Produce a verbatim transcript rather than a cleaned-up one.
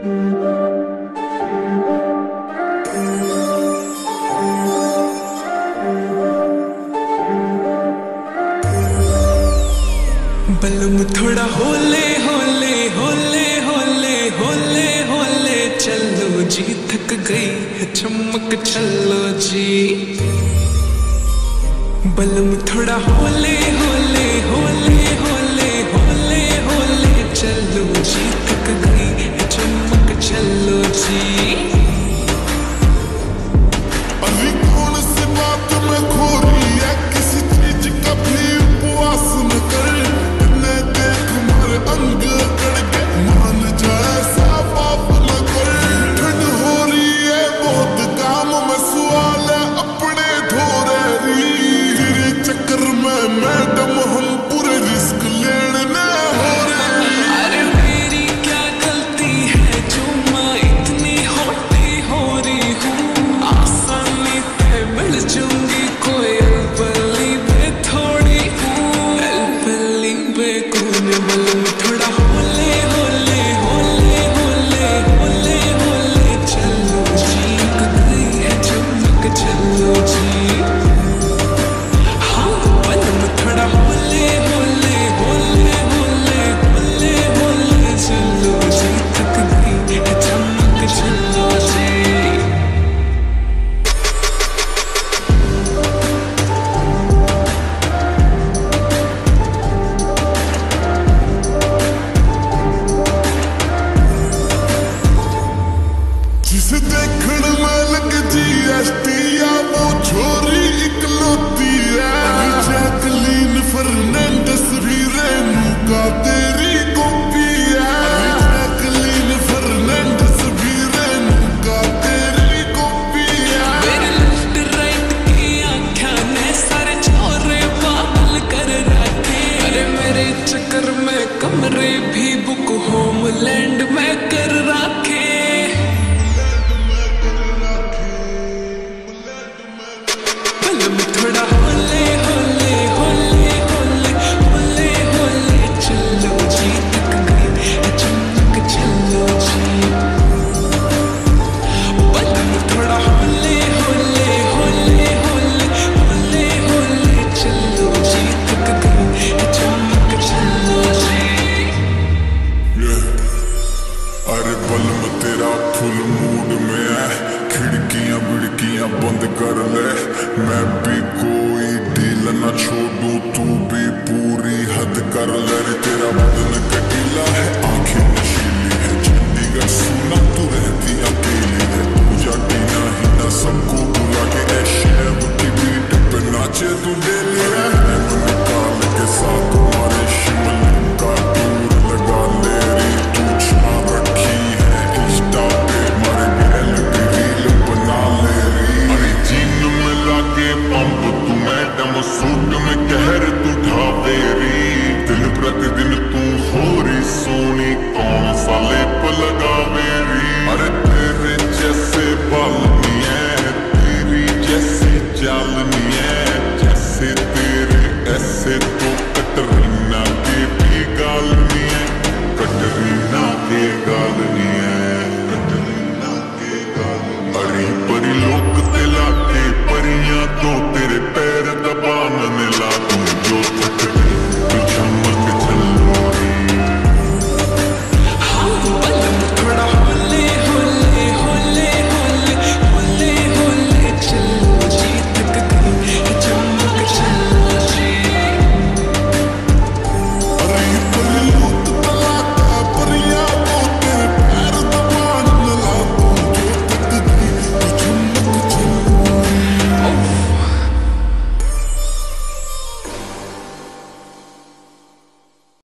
बलम थोड़ा होले होले होले होले होले होले चलो जी, थक गई है चमक चलो जी। बलम थोड़ा होले होले होले होले होले होले चलो जी, थक गई है चमक चलो जी। अभी कौन सी बात में खो रही है, किसी चीज का भी उपवास न कर, न देख मारे अंग कड़ के मान जाए साफ आप न कर। ठंड हो रही है बहुत काम में सवाल है अपने धो रही, तेरे चक्कर में मैडम हम पूरे रिस्क लेने हो रही। अरे मेरी क्या गलती है जो मैं इतनी होती हो रही हूँ, आसानी पे मिल जाऊंगी कोई अलबली पे थोड़ी हूँ, अलबली पे कौन। बलम थोड़ा होले होले होले होले होले होले चलो जी, गई है चमक चलो जी। हाँ बलम थोड़ा होले होले होले होले होले होले चलो जी, थक गई है चमक चलो जी। जिसे देखने में लगे जी एस टी या वो छोरी इकलौती है, जैकलीन फर्नांडिस भी रेनुका तेरी कॉपी है, जैकलीन फर्नांडिस भी रेनुका तेरी कॉपी है। मेरे लेफ्ट राइट की आँखें ने सारे छोरे पागल कर रखे, अरे मेरे चक्कर में कमरे भी बुक होमलैंड में कर रखे। बलम थोड़ा होले होले होले होले होले होले चलो जी, थक गई है चमक चलो जी। बलम थोड़ा होले होले होले होले होले होले चलो जी, थक गई है चमक चलो जी। अरे बलम तेरा फुल मूड में है, खिड़कियां बिड़कियां बंद कर ले, मैं भी कोई डील ना छोड़ूं, तू भी पूरी हद कर ले। तेरा बदन कटीला है, आंखें नशीली है, चंडीगढ़